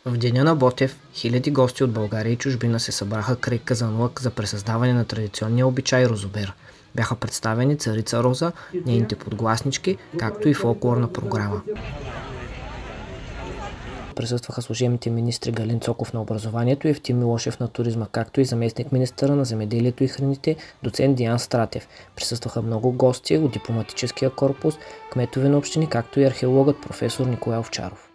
В деня на Ботев хиляди гости от България и чужбина се събраха край казанлък за пресъздаване на традиционния обичай розобер. Бяха представени царица Роза, нейните подгласнички, както и фолклорна програма. Присъстваха служебните министри Галин Цоков на образованието и Евтим Милошев на туризма, както и заместник-министъра на земеделието и храните доцент Диан Стратев. Присъстваха много гости от дипломатическия корпус, кметове на общини, както и археологът професор Николай Овчаров.